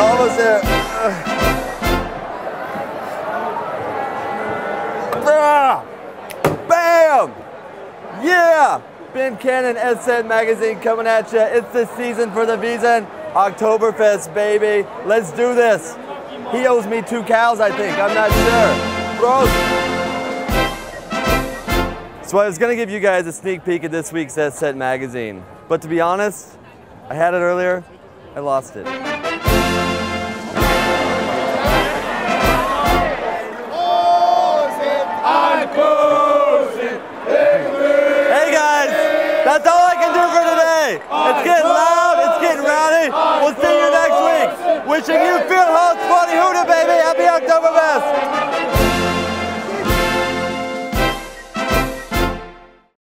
Almost there. Bam! Yeah! Ben Cannon, SN Magazine coming at you. It's the season for the Wiesn. Oktoberfest, baby. Let's do this. He owes me 2 cows, I think. I'm not sure. Bro. So I was going to give you guys a sneak peek at this week's SN Magazine. But to be honest, I had it earlier. I lost it. That's all I can do for today. It's getting loud, it's getting rowdy. We'll see you next week. Wishing you Field House 20 Hooters.